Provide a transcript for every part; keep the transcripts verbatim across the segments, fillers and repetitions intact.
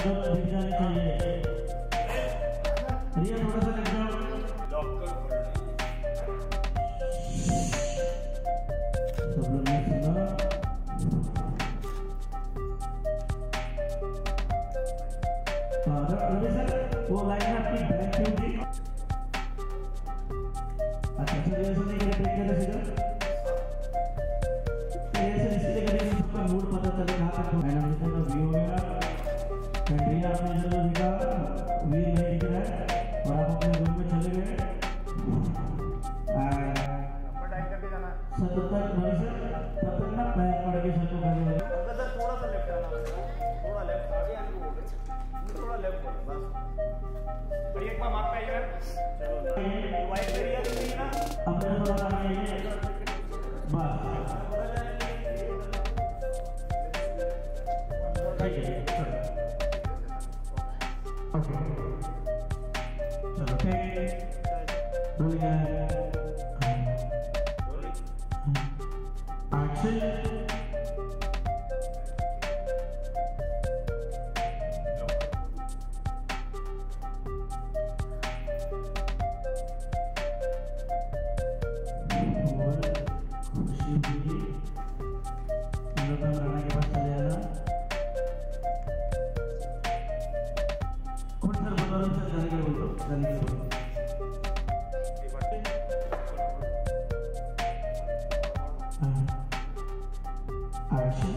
अंदर दिख जानी चाहिए। रिया थोड़ा सा लग जाओ। सब लोग ने सुना। रवि सर वो लाइन में आपकी ब्लैक क्यों थी? अच्छा चलिए सुनिए कि ब्रेक कैसे सीधा ऐसे इसलिए करेंगे सबका मूड पता चले कहाँ तक मैडम जितने का व्यू होगा। कंट्रिया आपने जो दिखा वीर नहीं दिख रहा है और आप अपने रूम में चले गए। सर तब तक नहीं सर तब तक ना पैर पड़ के सर को खाली सर थोड़ा सा लेफ्ट आना थोड़ा लेफ्ट आगे आने को थोड़ा लेफ्ट बस और एक बार मार पे आइए चलो वाइट एरिया नहीं ना अपने थोड़ा सा आइए बस ठीक है ओके चलो ठीक बोलिए एक्शन खुशी हुई लोग राणा के पास चले आना कौन सर बोलो सर जाने के बोलो जाने के बोलो एक्शन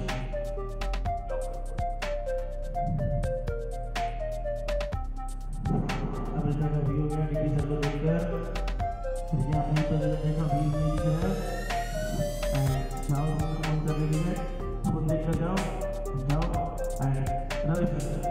अब इसका का व्यू हो गया टीवी सर को देखकर ये आपने तो देखा व्यू नहीं दिख रहा है जाओ फोन कर लीजिए फोन देख कर जाओ जाओ एंड रवि सर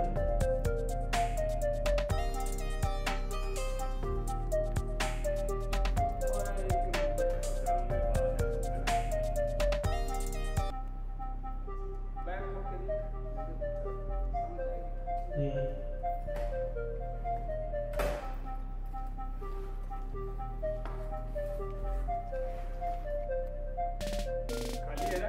खाली है ना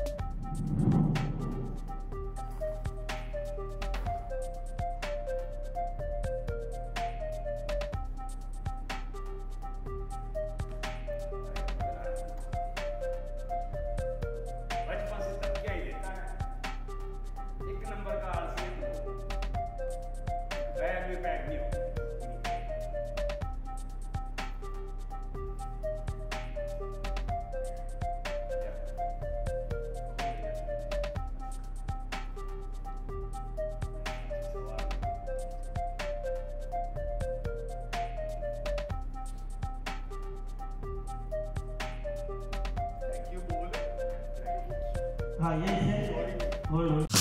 बचपन से तब क्या ही देता है एक नंबर का आलसी बैग भी पैक नहीं हो हाँ ये है